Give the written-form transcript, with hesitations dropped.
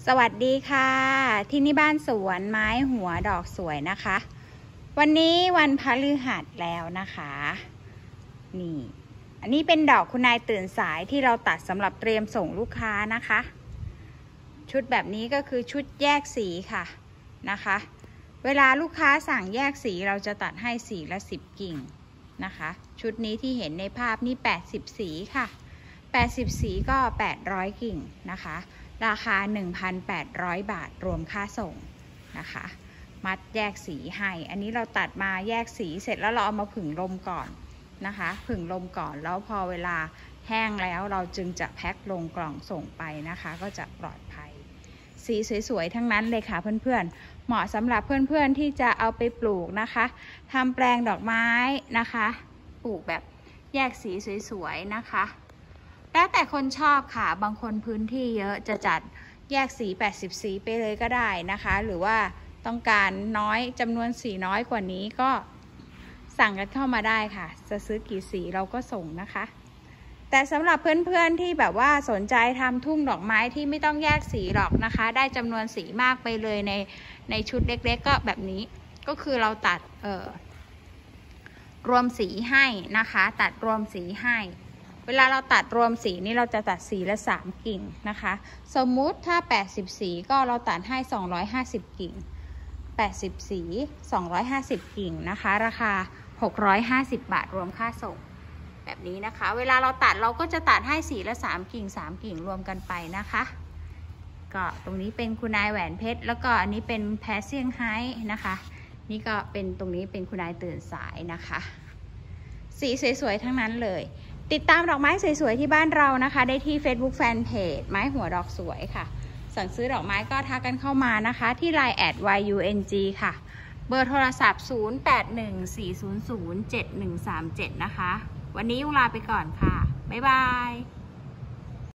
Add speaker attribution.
Speaker 1: สวัสดีค่ะที่นี่บ้านสวนไม้หัวดอกสวยนะคะวันนี้วันพฤหัสแล้วนะคะนี่อันนี้เป็นดอกคุณนายตื่นสายที่เราตัดสำหรับเตรียมส่งลูกค้านะคะชุดแบบนี้ก็คือชุดแยกสีค่ะนะคะเวลาลูกค้าสั่งแยกสีเราจะตัดให้สีละ10กิ่งนะคะชุดนี้ที่เห็นในภาพนี่80สีค่ะ80สีก็800กิ่งนะคะราคา 1,800 บาทรวมค่าส่งนะคะมัดแยกสีให้อันนี้เราตัดมาแยกสีเสร็จแล้วเราเอามาผึ่งลมก่อนนะคะผึ่งลมก่อนแล้วพอเวลาแห้งแล้วเราจึงจะแพ็คลงกล่องส่งไปนะคะก็จะปลอดภัยสีสวยๆทั้งนั้นเลยค่ะเพื่อนๆเหมาะสำหรับเพื่อนๆที่จะเอาไปปลูกนะคะทำแปลงดอกไม้นะคะปลูกแบบแยกสีสวยๆนะคะแล้วแต่คนชอบค่ะบางคนพื้นที่เยอะจะจัดแยกสี80สีไปเลยก็ได้นะคะหรือว่าต้องการน้อยจำนวนสีน้อยกว่านี้ก็สั่งกันเข้ามาได้ค่ะจะซื้อกี่สีเราก็ส่งนะคะแต่สำหรับเพื่อนๆที่แบบว่าสนใจทำทุ่งดอกไม้ที่ไม่ต้องแยกสีหรอกนะคะได้จำนวนสีมากไปเลยในชุดเล็กๆก็แบบนี้ก็คือเราตัดรวมสีให้นะคะตัดรวมสีให้เวลาเราตัดรวมสีนี่เราจะตัดสีละ3กิ่งนะคะสมมุติถ้า80สีก็เราตัดให้250กิ่ง80สี250กิ่งนะคะราคา650บาทรวมค่าส่งแบบนี้นะคะเวลาเราตัดเราก็จะตัดให้สีละ3กิ่ง3กิ่งรวมกันไปนะคะก็ตรงนี้เป็นคุณนายแหวนเพชรแล้วก็อันนี้เป็นแพรเซี่ยงไฮ้นะคะนี่ก็เป็นตรงนี้เป็นคุณนายตื่นสายนะคะสีสวยๆทั้งนั้นเลยติดตามดอกไม้สวยๆที่บ้านเรานะคะได้ที่ Facebook Fanpage ไม้หัวดอกสวยค่ะสั่งซื้อดอกไม้ก็ทักกันเข้ามานะคะที่ Line @YUNG ค่ะเบอร์โทรศัพท์0814007137นะคะวันนี้ยุงลาไปก่อนค่ะบ๊ายบาย